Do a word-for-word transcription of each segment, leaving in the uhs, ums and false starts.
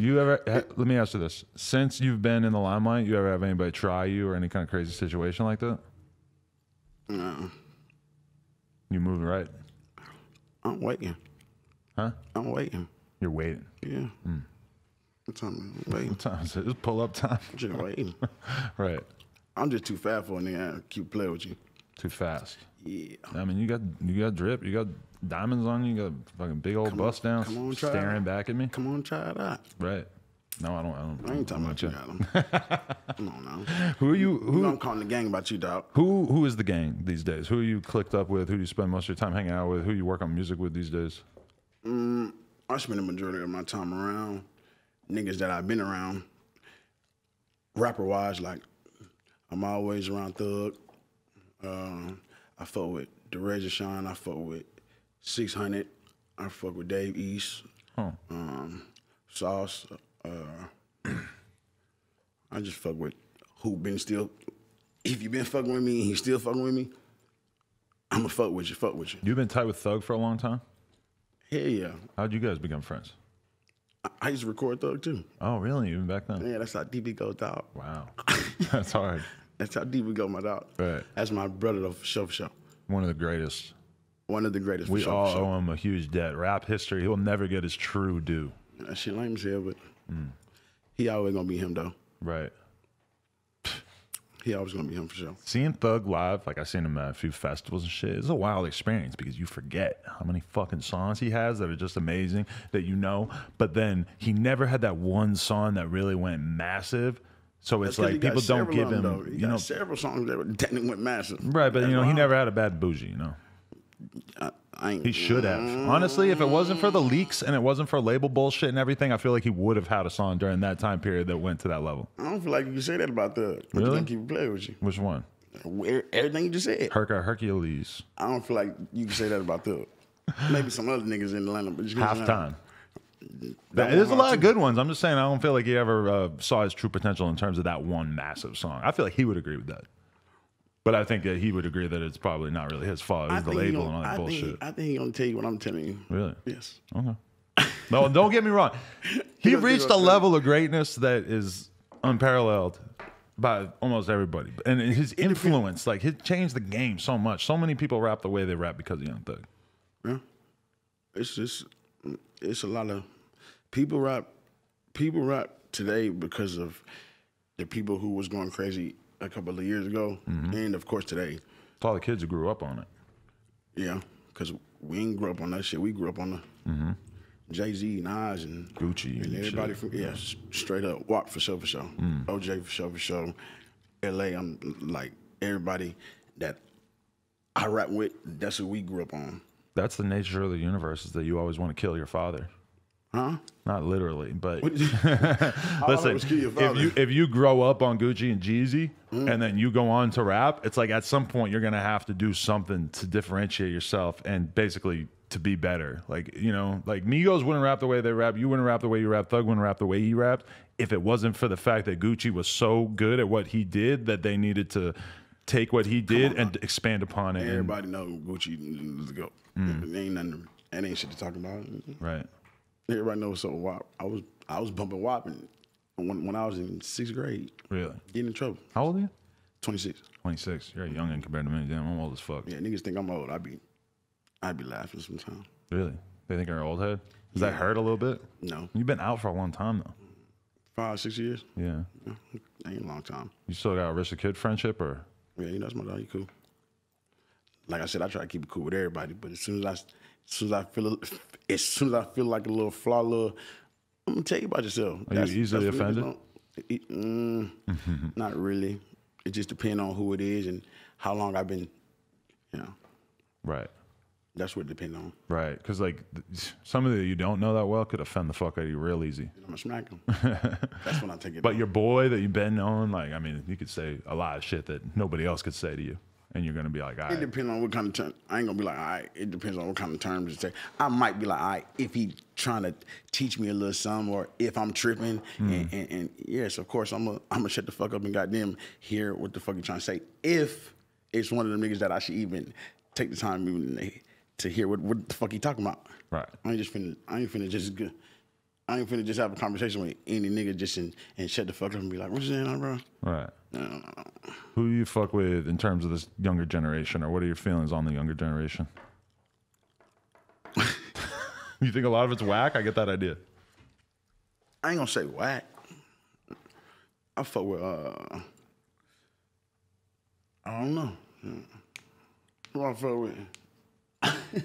You ever? Let me ask you this: since you've been in the limelight, you ever have anybody try you or any kind of crazy situation like that? No. You moving right? I'm waiting. Huh? I'm waiting. You're waiting. Yeah. Mm. What time? I'm waiting. What time is it? It's pull up time. I'm just waiting. Right. I'm just too fat for a nigga to keep playing with you. Too fast. Yeah. I mean, you got you got drip. You got diamonds on you. You got a fucking big old Come bust on, down come on, try staring it. back at me. Come on, try it out. Right. No, I don't. I don't. I ain't talking I'm about you, not Adam. Come on now. Who are you? You Who? know I'm calling the gang about you, dog. Who? Who is the gang these days? Who are you clicked up with? Who do you spend most of your time hanging out with? Who you work on music with these days? Mm, I spend the majority of my time around niggas that I've been around. Rapper-wise, like, I'm always around Thug. Um, I fuck with DeReza Sean. I fuck with six hundred. I fuck with Dave East. Huh. Um, Sauce. Uh, I just fuck with who been still. If you been fucking with me and he still fucking with me, I'ma fuck with you. Fuck with you. You've been tight with Thug for a long time. Hell yeah. How'd you guys become friends? I, I used to record Thug too. Oh, really? Even back then? Yeah, that's how deep it goes, dog. Wow. That's hard. That's how deep we go, my dog. Right. That's my brother, though, for sure, for sure. One of the greatest. One of the greatest, for We sure, all for sure. owe him a huge debt. Rap history, he'll never get his true due. That shit lame as hell, but Mm. he always gonna be him, though. Right. He always gonna be him, for sure. Seeing Thug live, like I seen him at a few festivals and shit, it's a wild experience because you forget how many fucking songs he has that are just amazing that you know. But then he never had that one song that really went massive. So it's That's 'cause he like got people don't several give of him, them, though. He you got know, several songs that were technically went massive. right? But That's you know, he wild. never had a bad bougie, you know. I, I ain't, He should have. Honestly, if it wasn't for the leaks and it wasn't for label bullshit and everything, I feel like he would have had a song during that time period that went to that level. I don't feel like you can say that about Thug. But Really? you think he would play with you. Which one? Where- Everything you just said. Herc Hercules. I don't feel like you can say that about Thug. Maybe some other niggas in Atlanta, but you can't say that. Halftime. That There's a one lot of too. good ones. I'm just saying I don't feel like he ever uh, saw his true potential in terms of that one massive song. I feel like he would agree with that. But I think that he would agree that it's probably not really his fault. It I was the think he label gonna- and all that I bullshit. Think, I think he gonna tell you what I'm telling you. Really? Yes. Okay. No, don't get me wrong. He gonna reached do a it. level of greatness that is unparalleled by almost everybody. And his influence, like, he changed the game so much. So many people rap the way they rap because of Young Thug. Yeah. It's just, it's a lot of people rap. People rap today because of the people who was going crazy a couple of years ago, Mm-hmm. and of course today. It's all the kids who grew up on it. Yeah, because we ain't grew up on that shit. We grew up on the Mm-hmm. Jay-Z, Nas, and Gucci and and everybody shit. from yeah, s- straight up. W A P for sure, for sure. Mm. O J for sure, for sure. L A, I'm like everybody that I rap with. That's who we grew up on. That's the nature of the universe, is that you always want to kill your father. Huh? Not literally, but What did you- I listen, always kill your if father. you if you grow up on Gucci and Jeezy Mm. and then you go on to rap, it's like at some point you're gonna have to do something to differentiate yourself and basically to be better. Like, you know, like Migos wouldn't rap the way they rap, you wouldn't rap the way you rap, Thug wouldn't rap the way he rapped if it wasn't for the fact that Gucci was so good at what he did that they needed to take what he did on, and expand upon it. and- Everybody know Gucci is the goat. Mm. It ain't nothing. That ain't shit to talk about. right. Everybody knows so W A P. I was I was bumping W A P in- when when I was in sixth grade. Really? Getting in trouble. How old are you? twenty-six. twenty-six. You're young and compared to me. Damn, I'm old as fuck. Yeah, niggas think I'm old. I be I be laughing sometimes. Really? They think you're an old head? Does Yeah. that hurt a little bit? No. You've been out for a long time though. Five, six years? Yeah. Yeah, ain't a long time. You still got a Rich the Kid friendship or? Yeah, you know, that's my dog. You cool. Like I said, I try to keep it cool with everybody, but as soon as I, as soon as I feel, a- as soon as I feel like a little flaw, little, I'm gonna tell you about yourself. Are you easily what niggas offended? don't- it- mm, not really. It just depends on who it is and how long I've been. You know, Right. that's what it depends on. Right. Because like th- somebody that you don't know that well could offend the fuck out of you real easy. I'm gonna smack them. That's when I take it. But down. your boy that you've been knowing, like, I mean, you could say a lot of shit that nobody else could say to you. And you're going to be like, all It right. depends on what kind of term. I ain't gonna be like, all right. It depends on what kind of terms to say. I might be like, all right, if he trying to teach me a little something, or if I'm tripping, and, and, and yes, of course, I'm gonna I'm gonna shut the fuck up and goddamn hear what the fuck you trying to say. If it's one of the niggas that I should even take the time even to hear what, what the fuck he talking about. Right. I ain't just finna. I ain't finna just go, I ain't finna just have a conversation with any nigga just and, and shut the fuck up and be like, what you saying, bro? Right. No, no, no. Who do you fuck with in terms of this younger generation, or what are your feelings on the younger generation? You think a lot of it's whack? I get that idea. I ain't gonna say whack. I fuck with, uh, I don't know. Who I fuck with?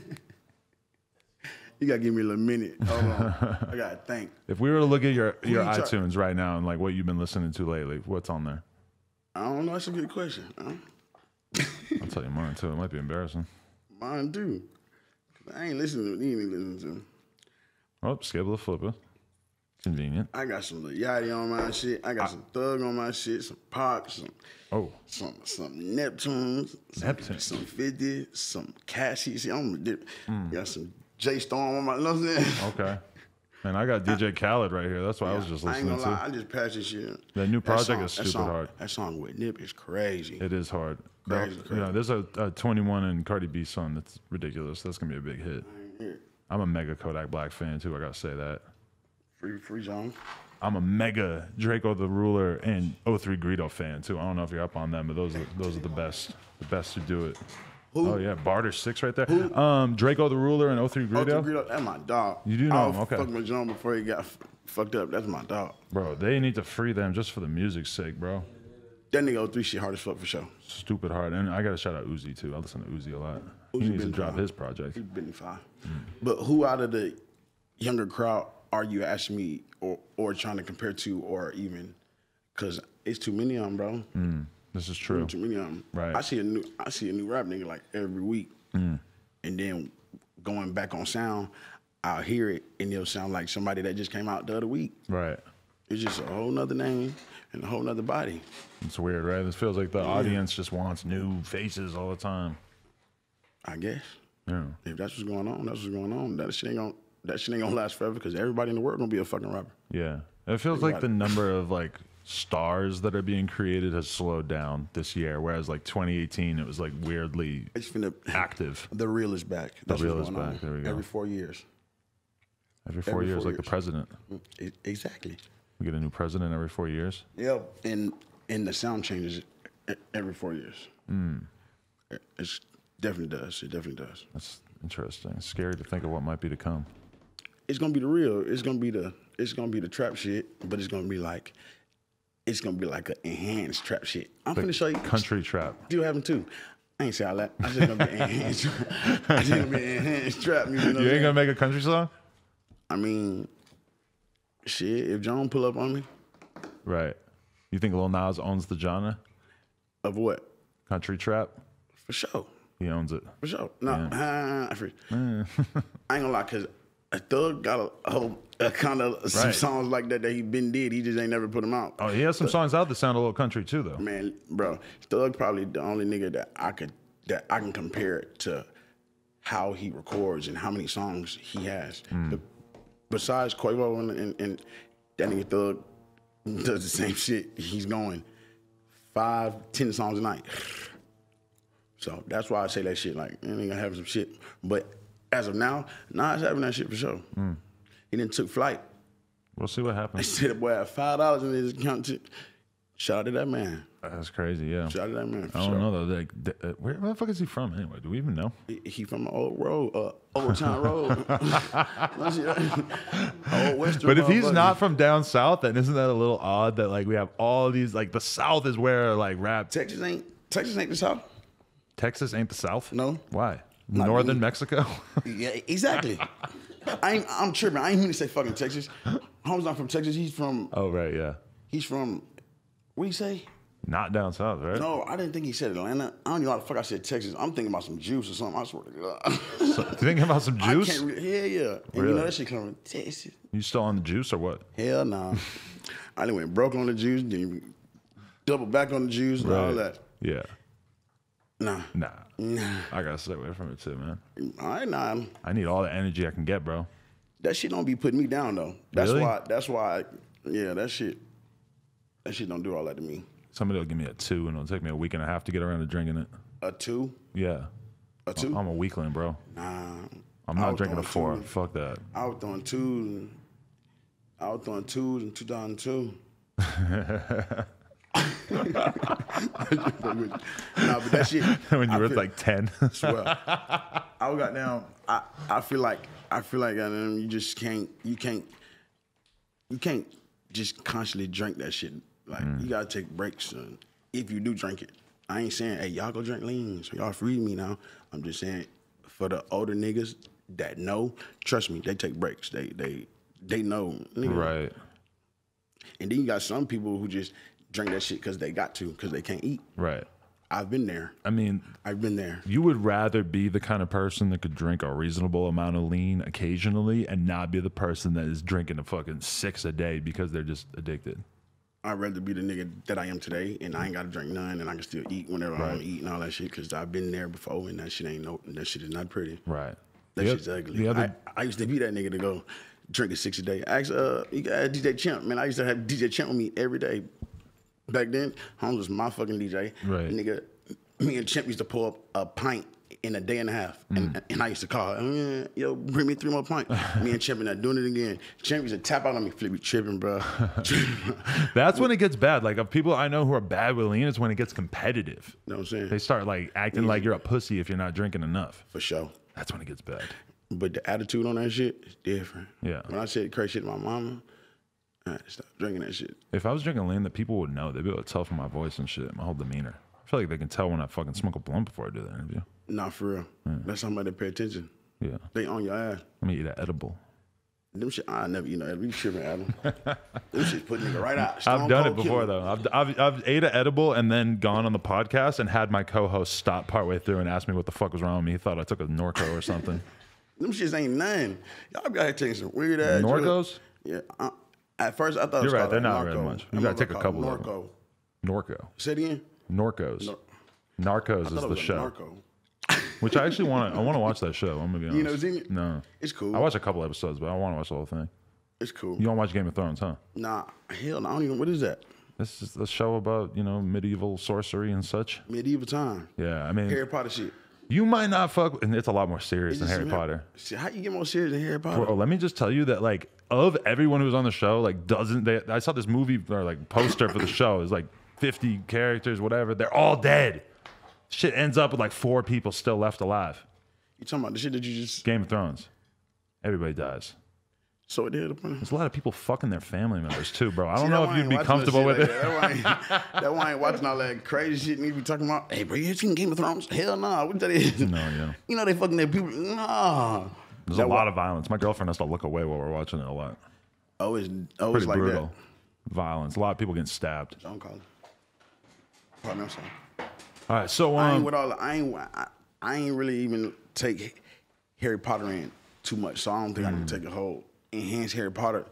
You gotta give me a little minute. Hold on. I gotta think. If we were to look at your, your you try- iTunes right now and like what you've been listening to lately, what's on there? I don't know. That's a good question. Huh? I'll tell you mine too. It might be embarrassing. Mine too. I ain't listening to. You ain't listening to. Oh, Skibble Flipper. Convenient. I got some Lil Yachty on my shit. I got some Thug on my shit. Some Pop. Some. Oh. Some some Neptunes. Some, Neptune. Some fifty. Some Cassie. See, I'm mm. got some J Storm on my. You know what I'm saying? Okay. Man, I got D J Khaled right here. That's what yeah, I was just listening I ain't gonna to. lie, I just passed this shit. That new project that song, is stupid that song, hard. That song with Nip is crazy. It is hard. Crazy, Bro, crazy. You know, there's a, a twenty-one and Cardi B song that's ridiculous. That's gonna be a big hit. I'm a mega Kodak Black fan too. I gotta say that. Free, free zone. I'm a mega Draco the Ruler and O three Greedo fan too. I don't know if you're up on them, but those are those are the best, the best who do it. Who? Oh yeah, Barter Six right there. Who? Um, Draco the Ruler and O three Greedo. O three Greedo, that's my dog. You do know I him, okay. Fuck with John before he got f- fucked up. That's my dog. Bro, they need to free them just for the music's sake, bro. That nigga O three shit hard as fuck for sure. Stupid hard, and I gotta shout out Uzi too. I listen to Uzi a lot. Uzi He needs to been drop fine. his project. He's been fine. Mm. But who out of the younger crowd are you asking me or or trying to compare to or even? Because it's too many of them, bro. Mm, this is true. Too many of them. Right. I see a new I see a new rap nigga like every week, Mm. and then going back on sound, I'll hear it and it'll sound like somebody that just came out the other week. Right. It's just a whole nother name and a whole nother body. It's weird, right? This feels like the audience just wants new faces all the time. I guess. Yeah. If that's what's going on, that's what's going on. That shit ain't gonna that shit ain't gonna last forever because everybody in the world gonna be a fucking rapper. Yeah. It feels like the number of like stars that are being created has slowed down this year, whereas like twenty eighteen it was like weirdly It's finna, active. The real is back. The That's real what's is going back. on. There we go. Every four years. Every four every years, four like the years. president. E- Exactly. We get a new president every four years. Yep. And and the sound changes e- every four years. Mm. It it's, definitely does. It definitely does. That's interesting. It's scary to think of what might be to come. It's gonna be the real. It's gonna be the it's gonna be the trap shit, but it's gonna be like it's gonna be like an enhanced trap shit. I'm Like finna show you country trap. Do have them too. I ain't say all that. I just gonna be enhanced. I just gonna be enhanced trap music. You, know You what ain't I'm gonna make a country song? I mean, shit. If John pull up on me, Right. You think Lil Nas owns the genre? of what? Country trap? For sure. He owns it. For sure. No, uh, for, I ain't gonna lie, cause a Thug got a, a whole a kind of some Right. songs like that that he been did. He just ain't never put them out. Oh, he has some songs out that sound a little country too, though. Man, bro, Thug probably the only nigga that I could that I can compare it to how he records and how many songs he has. Mm. But besides Quavo and, and, and that nigga Thug does the same shit. He's going five, ten songs a night. So that's why I say that shit. Like, man, nigga having some shit. But as of now, Nas having that shit for sure. Mm. He didn't took flight. We'll see what They happens. said the boy had five dollars in his account. To, shout out to that man. That's crazy, yeah. Shout out to that man. For I don't sure. know though. Like, th- uh, where, where the fuck is he from anyway? Do we even know? He, he from the old road, uh, old town road. Old Western. But if he's motherfucker. not from down south, then isn't that a little odd that like we have all these like the South is where like rap. Texas ain't Texas ain't the South. Texas ain't the South? No. Why? Not Northern me. Mexico? Yeah, exactly. I ain't, I'm tripping. I ain't mean to say fucking Texas. Homie's not from Texas. He's from. Oh right, yeah. He's from. What do you say? Not down south, right? No, I didn't think he said Atlanta. I don't know how the fuck I said Texas. I'm thinking about some juice or something. I swear to God. So, you thinking about some I juice? can't re- yeah, yeah. And you Really? know that shit coming from Texas. You still on the juice or what? Hell nah. I done went broke on the juice, then double back on the juice and all Right. that. Yeah. Nah. Nah. Nah. I gotta stay away from it too, man. All right, nah. I need all the energy I can get, bro. That shit don't be putting me down though. That's Really? why. That's why. Yeah, that shit. That shit don't do all that to me. Somebody will give me a two, and it'll take me a week and a half to get around to drinking it. A two. Yeah. A two. I'm a weakling, bro. Nah. I'm I not was drinking a throwing four. two. Fuck that. I was throwing two. I was throwing twos in two thousand two. Nah, but that shit. When you I were feel, like ten. Swear. I got down. I, I feel like I feel like um, you just can't you can't you can't just constantly drink that shit. Like mm. you gotta take breaks. Uh, if you do drink it, I ain't saying hey y'all go drink lean, so y'all free me now. I'm just saying for the older niggas that know, trust me, they take breaks. They they they know. Nigga. Right. And then you got some people who just drink that shit because they got to, because they can't eat. Right. I've been there. I mean, I've been there. You would rather be the kind of person that could drink a reasonable amount of lean occasionally and not be the person that is drinking a fucking six a day because they're just addicted. I'd rather be the nigga that I am today, and I ain't got to drink none, and I can still eat whenever right. I want to eat and all that shit, because I've been there before, and that shit ain't no, that shit is not pretty. Right. That the shit's other, ugly. Other... I, I used to be that nigga to go drink a six a day. I used to, uh, you got D J Champ, man. I used to have D J Champ with me every day. Back then, Holmes was my fucking D J. Right. Nigga, me and Champ used to pull up a pint in a day and a half. Mm. And, and I used to call, oh, yo, bring me three more pints. Me and Champ and I doing it again. Champ used to tap out on me, flip me tripping, bro. That's when it gets bad. Like, of people I know who are bad with lean, it's when it gets competitive. You know what I'm saying? They start, like, acting Easy. like you're a pussy if you're not drinking enough. For sure. That's when it gets bad. But the attitude on that shit is different. Yeah. When I said crazy shit to my mama, I had to stop drinking that shit. If I was drinking lean, that people would know. They'd be able to tell from my voice and shit, my whole demeanor. I feel like they can tell when I fucking smoke a blunt before I do the interview. Nah, for real. Yeah. That's somebody that pay attention. Yeah. They on your ass. Let me eat an edible. Them shit, I never eat no edible. You tripping, Adam. Them shit put nigga right out. Stone I've done it before, though. I've, I've, I've ate an edible and then gone on the podcast and had my co-host stop partway through and ask me what the fuck was wrong with me. He thought I took a Norco or something. Them shits ain't nothing. Y'all got to take some weird ass. Norcos? Yeah. Uh, at first, I thought You're it was right. They're like not Narco. very much. You got to take a couple Norco. of them. Norco. Say it again. Norcos. Nor- Narcos is the show. Narco. Which I actually want to. I want to watch that show. I'm gonna be honest. You never seen it? No. It's cool. I watched a couple episodes, but I want to watch the whole thing. It's cool. You don't watch Game of Thrones, huh? Nah, hell, no, I don't even. What is that? This is a show about, you know, medieval sorcery and such. Medieval time. Yeah, I mean, Harry Potter shit. You might not fuck, with, and it's a lot more serious than Harry Potter. See, how you get more serious than Harry Potter? Bro, let me just tell you that, like, of everyone who's on the show, like, doesn't they? I saw this movie or like poster for the show. It's like fifty characters, whatever. They're all dead. Shit ends up with like four people still left alive. You talking about the shit that you just Game of Thrones? Everybody dies. So it did. There's a lot of people fucking their family members too, bro. I don't See, know if you'd be comfortable with like it. That. That why I ain't watching all that crazy shit and you be talking about, hey, bro, you seen Game of Thrones? Hell no. Nah. What that is? No, yeah. You know they fucking their people. Nah. There's that a lot wa- of violence. My girlfriend has to look away while we're watching it a lot. Always, always Pretty like brutal. that. Violence. A lot of people getting stabbed. Don't call it. Pardon, I'm sorry. All right, so um, I ain't with all. The, I ain't. I, I ain't really even take Harry Potter in too much, so I don't think mm. I can take a whole enhanced Harry Potter,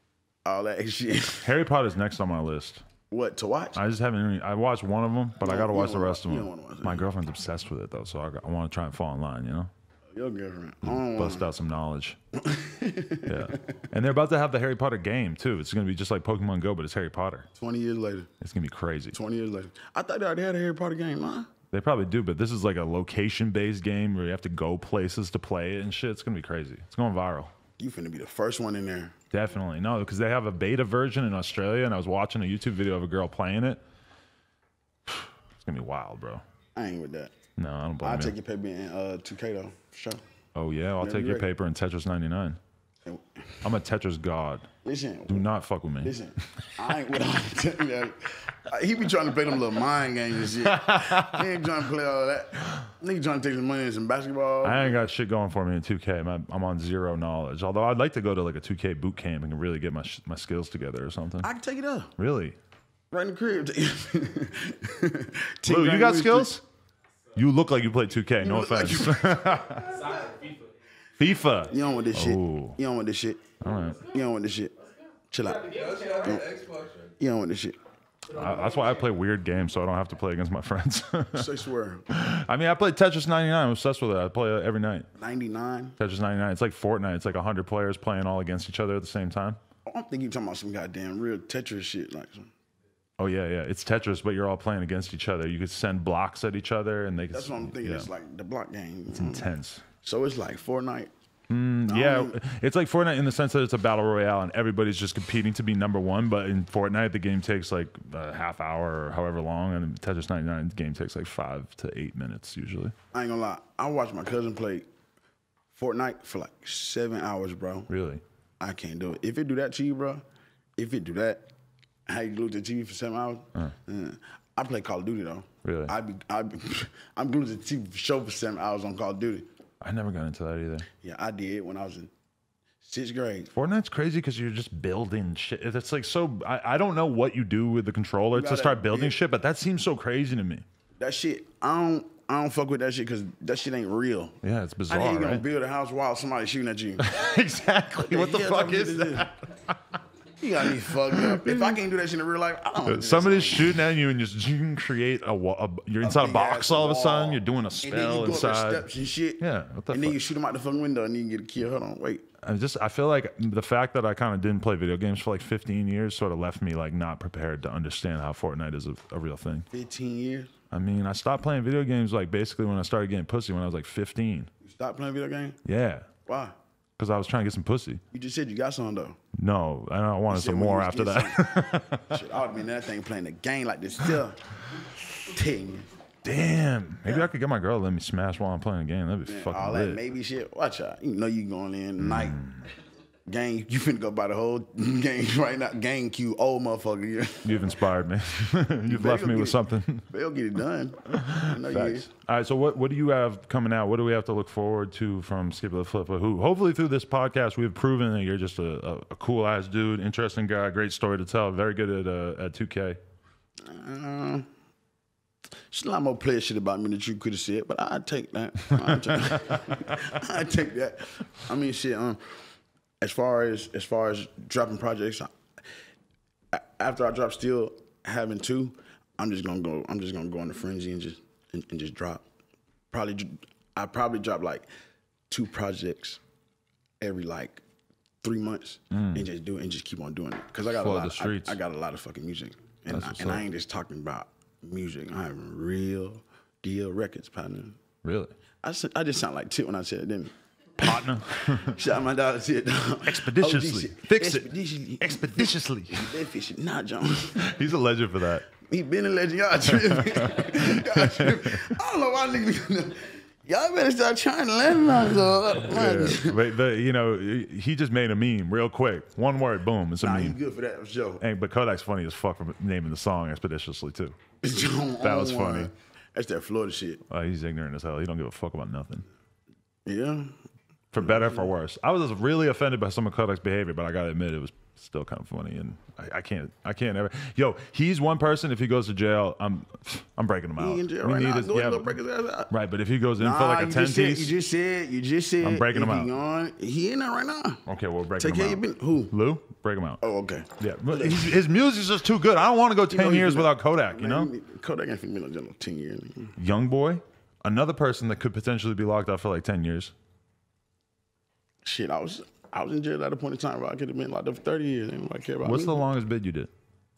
all that shit. Harry Potter's next on my list. What to watch? I just haven't. Really, I watched one of them, but no, I got to watch the watch, rest of them. Watch my girlfriend's obsessed with it though, so I, I want to try and fall in line. You know. Your girlfriend. Bust wanna... out some knowledge. Yeah, and they're about to have the Harry Potter game too. It's gonna be just like Pokemon Go, but it's Harry Potter. Twenty years later. It's gonna be crazy. Twenty years later. I thought they already had a Harry Potter game, huh? They probably do, but this is like a location-based game where you have to go places to play it and shit. It's gonna be crazy. It's going viral. You finna be the first one in there. Definitely. No, because they have a beta version in Australia, and I was watching a YouTube video of a girl playing it. It's gonna be wild, bro. I ain't with that. No, I don't blame I'll you. take your paper in uh, two K though, for sure. Oh yeah, I'll Never take your ready. paper in Tetris ninety-nine. I'm a Tetris god. Listen. Do not fuck with me. Listen. I ain't with all that. He be trying to play them little mind games and shit. He ain't trying to play all that. Nigga trying to take some money in some basketball. I ain't got shit going for me in two K. I'm, I'm on zero knowledge. Although I'd like to go to like a two K boot camp and really get my sh- my skills together or something. I can take it up. Really? Right in the crib. Lou, you got skills? You look like you play two K. No offense. Like FIFA. You don't want this shit. Ooh. You don't want this shit. All right. You don't want this shit. Chill out. You don't, you don't want this shit. I, that's why I play weird games so I don't have to play against my friends. Say swear. I mean, I play Tetris ninety-nine. I'm obsessed with it. I play it every night. ninety-nine? Tetris ninety-nine. It's like Fortnite. It's like one hundred players playing all against each other at the same time. I don't think you're talking about some goddamn real Tetris shit. Like some. Oh, yeah, yeah. It's Tetris, but you're all playing against each other. You could send blocks at each other, and they could... That's what I'm thinking. Yeah. It's like the block game. It's intense. So it's like Fortnite, Mm, yeah, it's like Fortnite in the sense that it's a battle royale and everybody's just competing to be number one. But in Fortnite, the game takes like a half hour or however long, and Tetris ninety-nine, the game takes like five to eight minutes usually. I ain't gonna lie. I watched my cousin play Fortnite for like seven hours, bro. Really? I can't do it. If it do that to you, bro, if it do that, how you glued to the T V for seven hours? Uh. Yeah. I play Call of Duty though. Really? I be, I be, I'm glued to the T V show for seven hours on Call of Duty. I never got into that either. Yeah, I did when I was in sixth grade. Fortnite's crazy because you're just building shit. It's like so. I, I don't know what you do with the controller to start building yeah. shit, but that seems so crazy to me. That shit, I don't, I don't fuck with that shit because that shit ain't real. Yeah, it's bizarre. I ain't gonna right? build a house while somebody's shooting at you. Exactly. What the, what the fuck is that? You got me fucked up. If I can't do that shit in real life, I don't. Somebody's shooting at you, and just you can create a, a you're inside a, a box all of a sudden. You're doing a spell and then you go inside. Up the steps and shit. Yeah, what the and fuck? then you shoot them out the fucking window, and then you get a kill. Hold on, wait. I just I feel like the fact that I kind of didn't play video games for like fifteen years sort of left me like not prepared to understand how Fortnite is a, a real thing. fifteen years. I mean, I stopped playing video games like basically when I started getting pussy when I was like fifteen. You stopped playing video games? Yeah. Why? Because I was trying to get some pussy. You just said you got some though. No, I don't want some more after that. Shit, I would be in that thing playing the game like this still. Dang. Damn. Maybe yeah. I could get my girl to let me smash while I'm playing a game. That'd be Man, fucking all lit. that maybe shit. Watch out. You know you going in tonight. Mm. Game, you finna go buy the whole game right now. Game Q, old motherfucker. You've inspired me. You've left me with it. something. They'll get it done. I know you All right, so what, what do you have coming out? What do we have to look forward to from Skip the Flipper? Who hopefully through this podcast we've proven that you're just a, a, a cool ass dude, interesting guy, great story to tell, very good at uh, at two K. Uh, There's a lot more player shit about me that you could have said, but I'd take that. I'd take, I'd take that. I mean, shit. Um, as far as as far as dropping projects, I, after I drop Still Having Two, I'm just gonna go. I'm just gonna go on the frenzy and just and, and just drop. Probably, I probably drop like two projects every like three months mm. and just do it and just keep on doing it because I got Flood a lot. The streets. I, I got a lot of fucking music, and I, and I ain't just talking about music. I have real deal records, partner. Really? I, I just sound like Tip when I said it, didn't I? Partner. Shout my dog to Tip. Expeditiously. Fix Expeditiously. it. Expeditiously. That fish, not John. He's a legend for that. He been a legend. Y'all tripping. Y'all tripping. I don't know why niggas. Y'all better start trying to let him out. Yeah, but, but, you know, he just made a meme real quick. One word, boom, it's a nah, meme. He's good for that, for sure. And, but Kodak's funny as fuck for naming the song Expeditiously, too. That was funny. One. That's that Florida shit. Oh, he's ignorant as hell. He don't give a fuck about nothing. Yeah. For better, for worse. I was really offended by some of Kodak's behavior, but I gotta admit it was still kind of funny, and I, I can't, I can't ever. Yo, he's one person. If he goes to jail, I'm, I'm breaking him out. He in jail right now. His, go, yeah, go break his ass out. Right, but if he goes in nah, for like a ten said, piece, you just said, you just said, I'm breaking him out. He, on, he in there right now. Okay, well, break him Take out. Been, who? Lou, break him out. Oh, okay. Yeah, but his, his music's just too good. I don't want to go ten you know, years without Kodak. You know, Kodak ain't been in jail ten years. Young boy, another person that could potentially be locked up for like ten years. Shit, I was I was in jail at a point in time where I could have been locked up for thirty years. Ain't nobody care about What's me. the longest bid you did?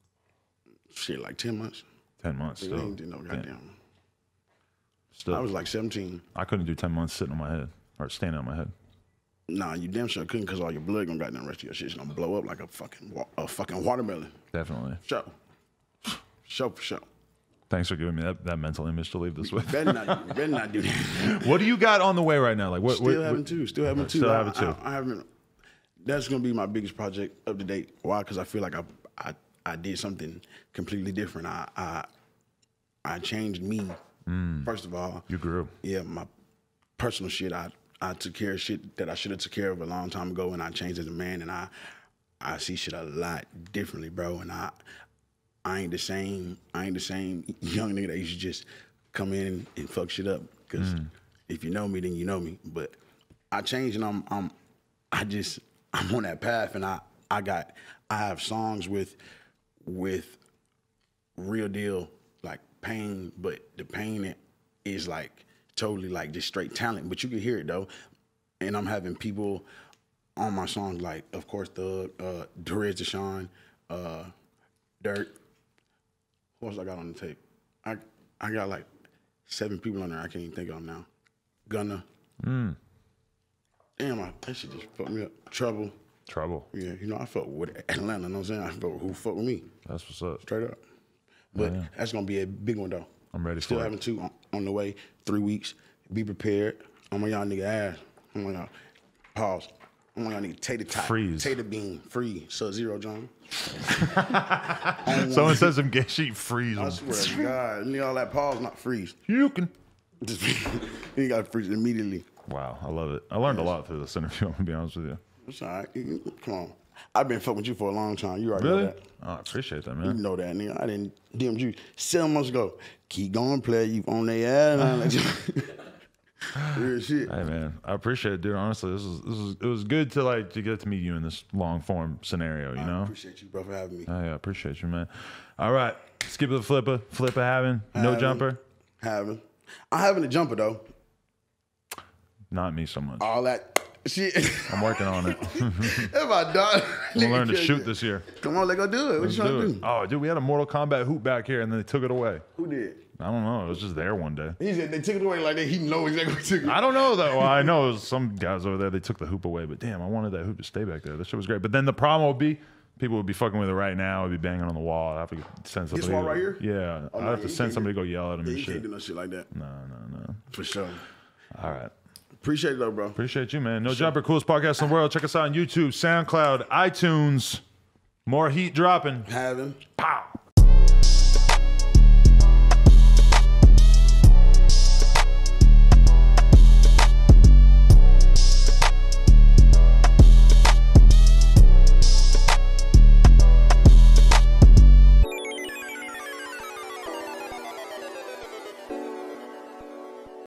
Shit, like ten months. Ten months. Still. Ain't did no goddamn. Still. I was like seventeen. I couldn't do ten months sitting on my head or standing on my head. Nah, you damn sure couldn't because all your blood gonna goddamn rest of your shit's gonna blow up like a fucking wa- a fucking watermelon. Definitely. Show. Show for sure. Thanks for giving me that, that mental image to leave this with. Better not, better not do that. What do you got on the way right now? Like what? Still what, having what, two. Still having two. Still I, having two. I, I haven't. That's gonna be my biggest project up to date. Why? Because I feel like I, I I did something completely different. I I I changed me. Mm. First of all, you grew. Yeah, my personal shit. I I took care of shit that I should have took care of a long time ago, and I changed as a man. And I I see shit a lot differently, bro. And I. I ain't the same. I ain't the same young nigga that used to just come in and fuck shit up. Because mm. if you know me, then you know me. But I changed, and I'm, I'm, I just, I'm on that path, and I, I got, I have songs with, with real deal like pain, but the pain is like totally like just straight talent. But you can hear it though, and I'm having people on my songs like, of course, the uh, Derez Deshawn, uh, Dirt. Who else I got on the tape? I I got like seven people on there. I can't even think of them now. Gunna. Mm. Damn, I, that shit just fucked me up. Trouble. Trouble. Yeah, you know, I fuck with Atlanta, you know what I'm saying? I fuck with who fuck with me. That's what's up. Straight up. But Oh, yeah. that's going to be a big one, though. I'm ready Still for it. having two on, on the way, three weeks. Be prepared. I'm on y'all nigga ass. I'm on y'all. Pause. I'm on y'all nigga tater tot. Freeze. Tater bean. Free. Sub-Zero, John. Someone says some gay shit, freeze I them. swear to God. Nigga, all that pause, not freeze. You can. Just, you got to freeze immediately. Wow, I love it. I learned a lot through this interview, I'm gonna be honest with you. It's all right. You- Come on. I've been fucking with you for a long time. You already Really? know that. Oh, I appreciate that, You man. know that, nigga. I didn't D M you seven months ago. Keep going, play. You on their ass. Real shit. Hey man, I appreciate it, dude. Honestly, this is this is it was good to like to get to meet you in this long form scenario, you I know? appreciate you, bro, for having me. Oh yeah, I appreciate you, man. All right. Skip the flipper, flipper having, no Having. jumper. Having. I'm having a jumper, though. Not me so much. All that shit. I'm working on it. That's my dog. I'm gonna learn to shoot this year. Come on, let's go do it. What Let's you trying do to it. do? Oh, dude, we had a Mortal Kombat hoop back here, and then they took it away. Who did? I don't know. It was just there one day. He said they took it away like that. He know exactly what took it. I don't know though. Well, I know it was some guys over there. They took the hoop away, but damn, I wanted that hoop to stay back there. That shit was great. But then the problem would be, people would be fucking with it right now. It'd be banging on the wall. I have to send somebody. This wall right here? Yeah, Oh, I no, have to you send can't somebody to do- go yell at him Yeah, and you can't shit. do no shit like that. No, no, no. For sure. All right. Appreciate it, though, bro. Appreciate you, man. No Jumper, coolest podcast in the world. Check us out on YouTube, SoundCloud, iTunes. More heat dropping. Having. Pow.